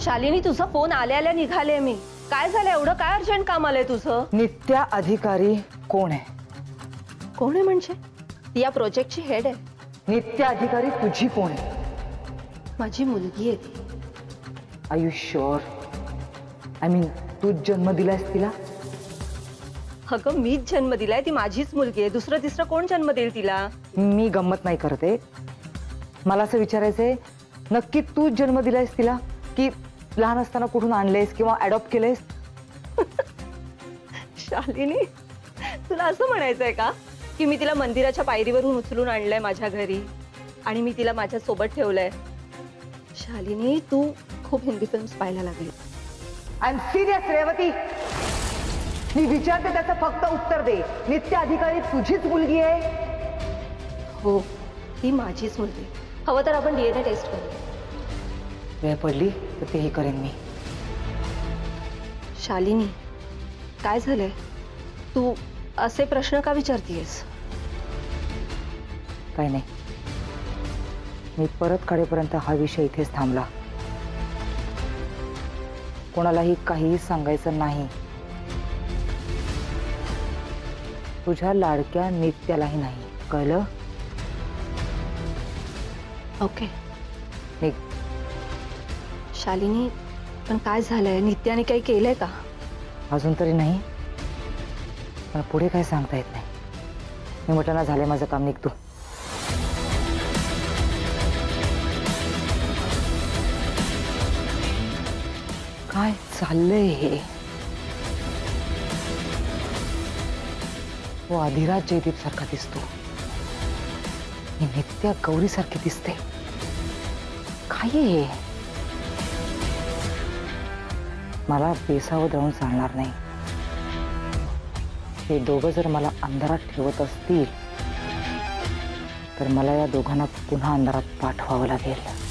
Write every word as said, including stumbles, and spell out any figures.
शालिनी तुझा फोन आल्या आल्या निघाले मी। काय झालं एवढं काय अर्जंट काम आलंय तुझं? नित्या अधिकारी कोण आहे? कोण आहे म्हणजे? ती या प्रोजेक्टची हेड आहे। नित्या अधिकारी तुझी कोण आहे? माझी मुलगी आहे ती। Are you sure? I mean तू जन्म दिलास तिला? अगं मीच जन्म दिलाय, ती माझीच मुलगी आहे। दुसरं तिसरं कोण जन्म देईल तिला? मी गंमत नाही करते, मला असं विचारायचंय नक्की तू जन्म दिलायस तिला की लहान असताना कुठून आणलेस किंवा अडॉप्ट केलेस? शालिनी तुला असं म्हणायचंय का की मी तिला मंदिराच्या पायरीवरून उचलून आणलंय माझ्या घरी आणि मी तिला माझ्या सोबत ठेवलंय? शालिनी तू खूप हिंदी फिल्म्स पाहायला लागली। आय एम सिरियस रेवती, मी विचारते त्याचं फक्त उत्तर दे। नित्या अधिकारी तुझीच मुलगी आहे? हो ती माझीच मुलगी। हवं तर आपण डीएनए टेस्ट करू। वेळ पडली तर तेही करेन मी। शालिनी काय झालंय? तू असे प्रश्न का विचारतीयस? काय नाही, मी परत काढेपर्यंत हा विषय इथेच थांबला। कोणालाही काहीही सांगायचं नाही, तुझ्या लाडक्या नित्यालाही नाही, कळलं? ओके निघ। शालिनी पण काय झालंय? नित्याने काही केलंय का? अजून तरी नाही, पण पुढे काय सांगता येत नाही। मी म्हटलं ना झालंय माझं काम, निघतो। काय चाललंय हे? वो अधिराज जयदीप सारखा दिसतो, ही नित्या गौरी सारखी दिसते। काय हे? मला बेसावध राहून चालणार नाही। हे दोघं जर मला अंधारात ठेवत असतील तर मला या दोघांना पुन्हा अंधारात पाठवावं लागेल।